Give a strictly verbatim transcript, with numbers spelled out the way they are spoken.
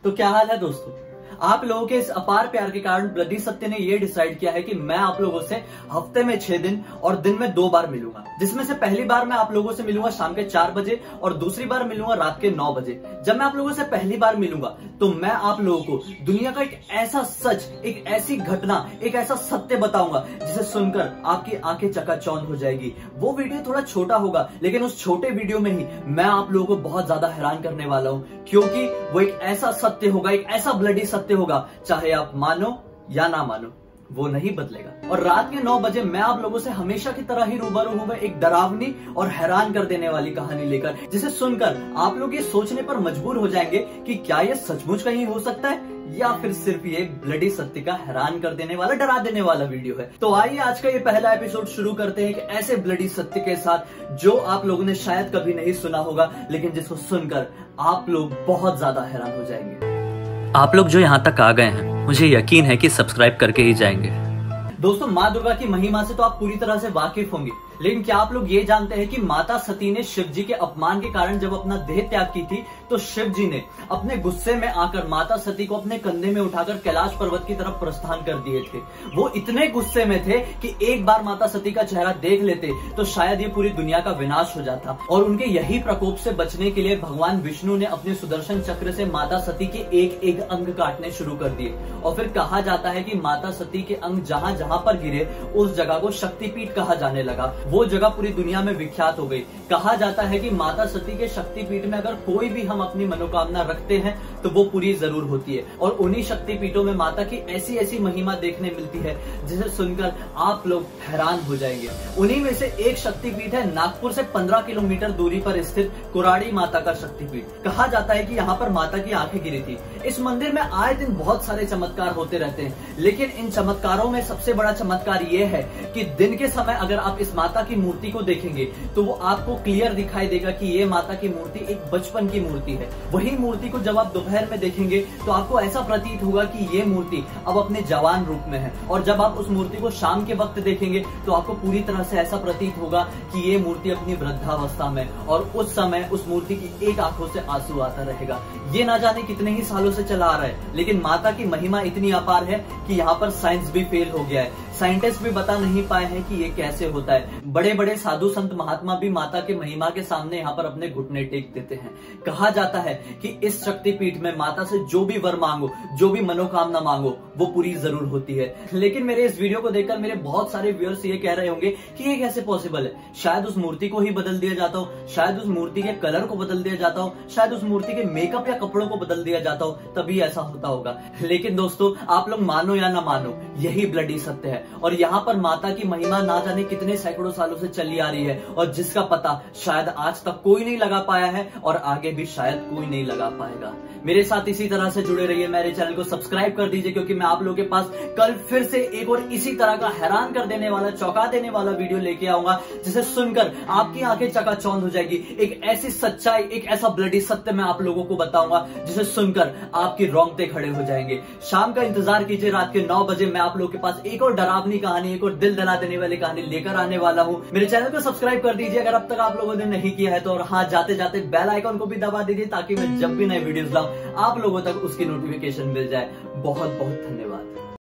तो क्या हाल है दोस्तों? आप लोगों के इस अपार प्यार के कारण ब्लडी सत्य ने यह डिसाइड किया है कि मैं आप लोगों से हफ्ते में छह दिन और दिन में दो बार मिलूंगा, जिसमें से पहली बार मैं आप लोगों से मिलूंगा शाम के चार बजे और दूसरी बार मिलूंगा रात के नौ बजे। जब मैं आप लोगों से पहली बार मिलूंगा तो मैं आप लोगों को दुनिया का एक ऐसा सच, एक ऐसी घटना, एक ऐसा सत्य बताऊंगा जिसे सुनकर आपकी आंखें चकाचौंध हो जाएगी। वो वीडियो थोड़ा छोटा होगा, लेकिन उस छोटे वीडियो में ही मैं आप लोगों को बहुत ज्यादा हैरान करने वाला हूं, क्योंकि वो एक ऐसा सत्य होगा, एक ऐसा ब्लडी सत्य होगा, चाहे आप मानो या ना मानो, वो नहीं बदलेगा। और रात के नौ बजे मैं आप लोगों से हमेशा की तरह ही रूबरू हूं, एक डरावनी और हैरान कर देने वाली कहानी लेकर, जिसे सुनकर आप लोग ये सोचने पर मजबूर हो जाएंगे कि क्या ये सचमुच कहीं हो सकता है या फिर सिर्फ ये ब्लडी सत्य का हैरान कर देने वाला, डरा देने वाला वीडियो है। तो आइए आज का ये पहला एपिसोड शुरू करते हैं कि ऐसे ब्लडी सत्य के साथ जो आप लोगों ने शायद कभी नहीं सुना होगा, लेकिन जिसको सुनकर आप लोग बहुत ज्यादा हैरान हो जाएंगे। आप लोग जो यहाँ तक आ गए हैं, मुझे यकीन है कि सब्सक्राइब करके ही जाएंगे। दोस्तों, माँ दुर्गा की महिमा से तो आप पूरी तरह से वाकिफ होंगे, लेकिन क्या आप लोग ये जानते हैं कि माता सती ने शिव जी के अपमान के कारण जब अपना देह त्याग की थी, तो शिव जी ने अपने गुस्से में आकर माता सती को अपने कंधे में उठाकर कैलाश पर्वत की तरफ प्रस्थान कर दिए थे। वो इतने गुस्से में थे कि एक बार माता सती का चेहरा देख लेते तो शायद ये पूरी दुनिया का विनाश हो जाता। और उनके यही प्रकोप से बचने के लिए भगवान विष्णु ने अपने सुदर्शन चक्र से माता सती के एक एक अंग काटने शुरू कर दिए। और फिर कहा जाता है कि माता सती के अंग जहां जहां पर गिरे, उस जगह को शक्तिपीठ कहा जाने लगा। वो जगह पूरी दुनिया में विख्यात हो गई। कहा जाता है कि माता सती के शक्तिपीठ में अगर कोई भी हम अपनी मनोकामना रखते हैं तो वो पूरी जरूर होती है। और उन्हीं शक्तिपीठों में माता की ऐसी ऐसी महिमा देखने मिलती है जिसे सुनकर आप लोग हैरान हो जाएंगे। उन्हीं में से एक शक्तिपीठ है नागपुर से पंद्रह किलोमीटर दूरी पर स्थित कुराड़ी माता का शक्तिपीठ। कहा जाता है कि यहाँ पर माता की आंखें गिरी थी। इस मंदिर में आए दिन बहुत सारे चमत्कार होते रहते हैं, लेकिन इन चमत्कारों में सबसे बड़ा चमत्कार ये है कि दिन के समय अगर आप इस माता की मूर्ति को देखेंगे तो वो आपको क्लियर दिखाई देगा कि ये माता की मूर्ति एक बचपन की मूर्ति है। वही मूर्ति को जब आप दोपहर में देखेंगे तो आपको ऐसा प्रतीत होगा कि ये मूर्ति अब अपने जवान रूप में है। और जब आप उस मूर्ति को शाम के वक्त देखेंगे तो आपको पूरी तरह से ऐसा प्रतीत होगा कि ये मूर्ति अपनी वृद्धावस्था में, और उस समय उस मूर्ति की एक आंखों से आंसू आता रहेगा। ये ना जाने कितने ही सालों से चला आ रहा है, लेकिन माता की महिमा इतनी अपार है कि यहाँ पर साइंस भी फेल हो गया है। साइंटिस्ट भी बता नहीं पाए हैं कि ये कैसे होता है। बड़े बड़े साधु संत महात्मा भी माता के महिमा के सामने यहाँ पर अपने घुटने टेक देते हैं। कहा जाता है कि इस शक्तिपीठ में माता से जो भी वर मांगो, जो भी मनोकामना मांगो, वो पूरी जरूर होती है। लेकिन मेरे इस वीडियो को देखकर मेरे बहुत सारे व्यूअर्स ये कह रहे होंगे कि ये कैसे पॉसिबल है। शायद उस मूर्ति को ही बदल दिया जाता हो, शायद उस मूर्ति के कलर को बदल दिया जाता हो, शायद उस मूर्ति के मेकअप या कपड़ों को बदल दिया जाता हो, तभी ऐसा होता होगा। लेकिन दोस्तों, आप लोग मानो या ना मानो, यही ब्लडी सत्य है। और यहाँ पर माता की महिमा ना जाने कितने सैकड़ों सालों से चली आ रही है, और जिसका पता शायद आज तक कोई नहीं लगा पाया है और आगे भी शायद कोई नहीं लगा पाएगा। मेरे साथ इसी तरह से जुड़े रहिए, मेरे चैनल को सब्सक्राइब कर दीजिए, क्योंकि मैं आप लोगों के पास कल फिर से एक और इसी तरह का हैरान कर देने वाला, चौंका देने वाला वीडियो लेके आऊंगा, जिसे सुनकर आपकी आंखें चकाचौंध हो जाएगी। एक ऐसी सच्चाई, एक ऐसा ब्लडी सत्य मैं आप लोगों को बताऊंगा जिसे सुनकर आपकी रोंगटे खड़े हो जाएंगे। शाम का इंतजार कीजिए, रात के नौ बजे मैं आप लोगों के पास एक और डरावनी कहानी, एक और दिल दहला देने वाली कहानी लेकर आने वाला हूं। मेरे चैनल को सब्सक्राइब कर दीजिए अगर अब तक आप लोगों ने नहीं किया है तो, और हाँ, जाते जाते बेल आइकन को भी दबा दीजिए ताकि मैं जब भी नए वीडियोस लाऊं आप लोगों तक उसकी नोटिफिकेशन मिल जाए। बहुत बहुत धन्यवाद।